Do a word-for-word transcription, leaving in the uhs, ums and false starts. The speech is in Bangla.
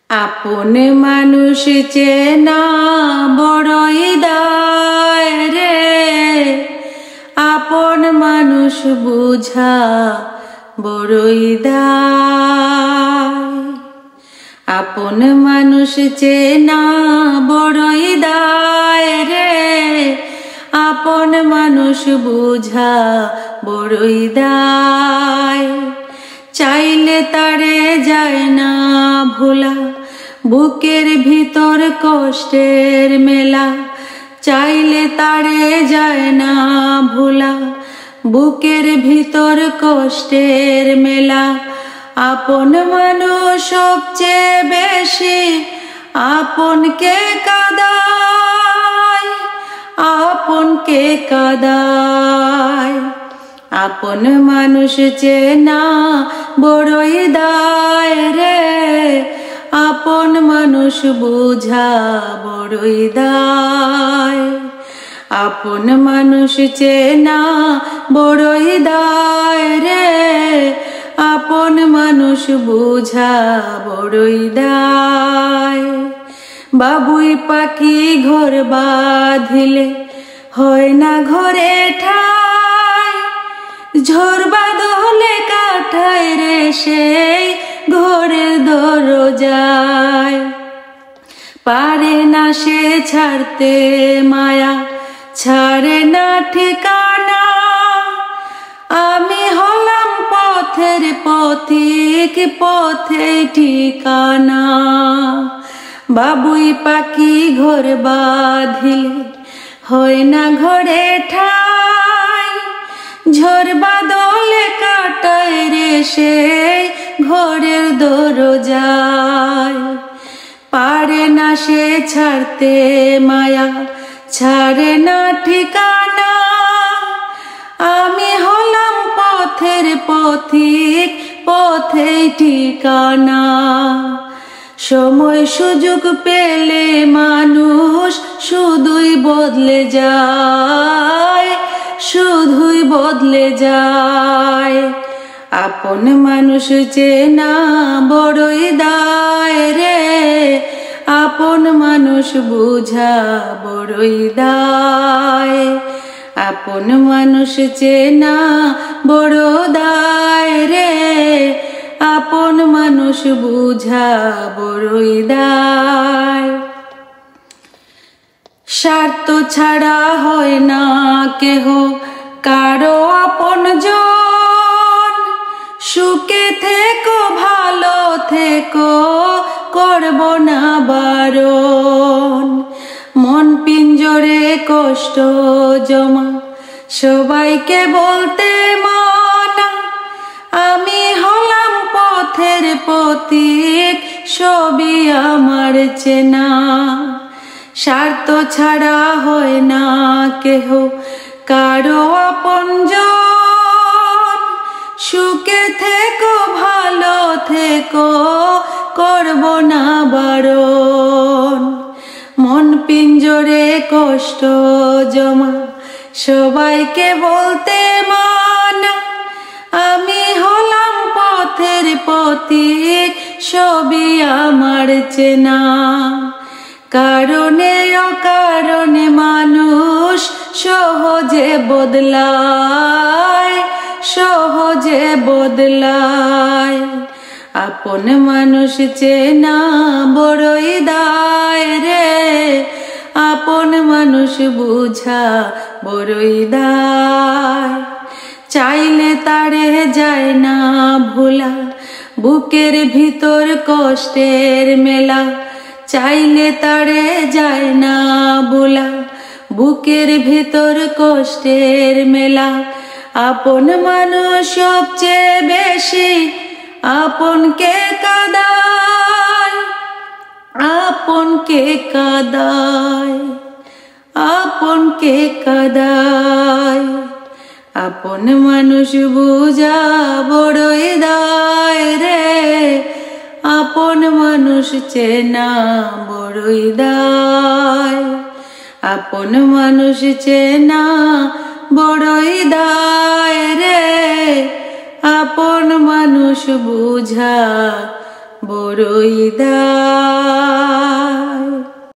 আপন মানুষ চেনা বড়ই দায় রে, আপন মানুষ বুঝা বড়ই দায়। আপন মানুষ চেনা বড়ই দায় রে, আপন মানুষ বুঝা বড়ই দায়। চাইলে তারে যায় না ভোলা, বুকের ভিতর কষ্টের মেলা। চাইলে তারে যায় না ভোলা, বুকের ভিতর কষ্টের মেলা। আপন মানুষ সবচেয়ে বেশি আপনকে কাঁদায়, আপনকে কাঁদায়। আপন মানুষ চেনা বড়ই দায় রে, আপন মানুষ বুঝা বড়ই দায়। আপন মানুষ চেনা বড়ই দায় রে, আপন মানুষ বুঝা বড়ই দায়। বাবুই পাখি ঘর বাঁধিলে হয় না ঘরে ঠাই, ঝড় বাদলে কাঠায় রে সেই ঘরের দরজায়। পারে না সে ছাড়তে মায়া, ছাড়ে না ঠিকানা। আমি হলাম পথের পথিক, পথে ঠিকানা। বাবুই পাখি ঘর বাঁধিলে হয় না ঘরে ঠাই, ঝড় বাদলে কাটায় রে সেই ঘরের দরজায়। পারে না সে ছাড়তে মায়া, ছাড়ে না ঠিকানা। আমি হলাম পথের পথিক, পথে ঠিকানা। সময় সুযোগ পেলে মানুষ শুধুই বদলে যায়, শুধুই বদলে যায়। আপন মানুষ চেনা বড়ই দায় রে, আপন মানুষ বুঝা বড়ই দায়। আপন মানুষ চেনা বড় দায় রে, আপন মানুষ বুঝা বড়ই দায়। স্বার্থ ছাড়া হয় না কেহ কারো আপনজন। সুখে থেকো ভালো থেকো, করব না বারণ। মন পিঞ্জরে কষ্ট জমা, সবাইকে বলতে মানা। আমি হলাম পথের পথিক, সবই আমার চেনা। স্বার্থ ছাড়া হয় না কেহ কারো আপনজন। সুখে থেকো ভালো থেকো, করব না বারণ। মন পিঞ্জরে কষ্ট জমা, সবাইকে বলতে মানা। আমি হলাম পথের পথিক, সবই আমার চেনা। কারণে অকারণে মানুষ সহজে বদলায়, সহজে বদলায়। আপন মানুষ চেনা বড়ই দায় রে, আপন মানুষ বুঝা বড়ই দায়। চাইলে তারে যায় না ভোলা, বুকের ভিতর কষ্টের মেলা। চাইলে তারে যায় না ভোলা, বুকের ভিতর কষ্টের মেলা। আপন মানুষ সবচেয়ে বেশি আপনকে কাঁদায়, আপনকে কাঁদায়, আপনকে কাঁদায়। আপন মানুষ বুঝা বড়ই দায় রে, আপন মানুষ চেনা বড়ই দায়। আপন মানুষ চেনা বড়ই দায় রে, আপন মানুষ বুঝা বড়ই দায়।